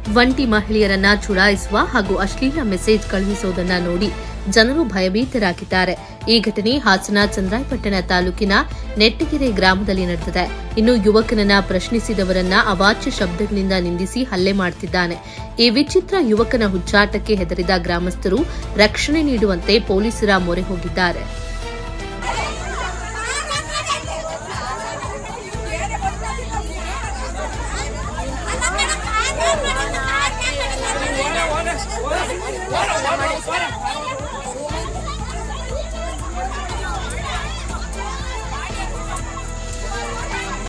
ಒಂಟಿ ಮಹಿಳೆಯರನ್ನ ಚುಡಾಯಿಸುವ ಹಾಗೂ ಅಶ್ಲೀಲ ಮೆಸೇಜ್ ಕಳುಹಿಸುವುದನ್ನು ನೋಡಿ ಜನರು ಭಯಭೀತರಾಗಿದ್ದಾರೆ. ಈ ಘಟನೆ ಹಾಸನ ಚಂದ್ರಾಯಪಟ್ಟಣ ತಾಲೂಕಿನ ನೆಟ್ಟಗೆರೆ ಗ್ರಾಮದಲ್ಲಿ ನಡೆದಿದೆ. ಇನ್ನು ಯುವಕನನ್ನ ಪ್ರಶ್ನಿಸಿದವರನ್ನ ಅವಾಚ್ಯ ಶಬ್ದಗಳಿಂದ ನಿಂದಿಸಿ ಹಲ್ಲೆ ಮಾಡುತ್ತಿದ್ದಾನೆ. ಈ ವಿಚಿತ್ರ ಯುವಕನ ಹುಚ್ಚಾಟಕ್ಕೆ ಹೆದರಿದ ಗ್ರಾಮಸ್ಥರು ರಕ್ಷಣೆ ನೀಡುವಂತೆ ಪೊಲೀಸರ ಮೊರೆ ಹೋಗಿದ್ದಾರೆ.